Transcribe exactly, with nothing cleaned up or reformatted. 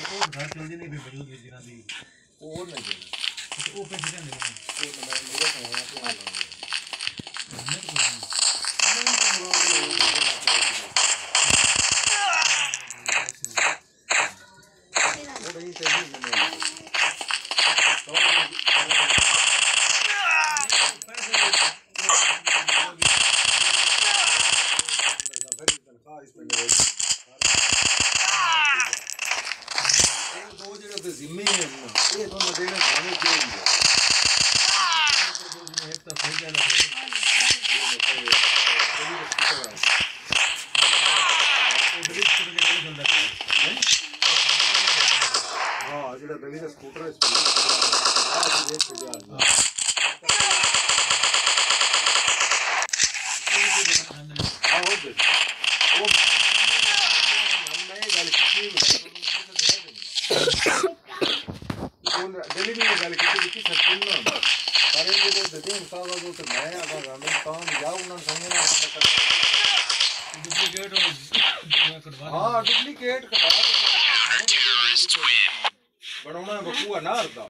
ਉਹ ਘਰ ਚਲਦੀ ਨਹੀਂ ਵੀ ਮੌਜੂਦ ਵੀ ਜਿਨ੍ਹਾਂ ਦੀ ਉਹ ਨਹੀਂ ਦੇ ਉਹ ਪੈਸੇ ਦੇਣ ਦੇ ਉਹ ਮੈਂ ਮੇਰਾ ਖਾਣਾ ਤੇ ਆ ਮੈਂ ਤਾਂ ਉਹ ਨਹੀਂ ਸਹੀ ਨਹੀਂ जिम्मे है ये तो न देना खाने के लिए एक तो हो जाना हां जेड़ा गली का स्कूटर है हां हो गए वो मैं गल की दिल्ली में गल की थी सचिन ना पर ये जो देते हैं साहब वो तो मैं अगर रामन काम जाऊं ना संगे ना डुप्लीकेट हां डुप्लीकेट कटा बनाना बकुआ ना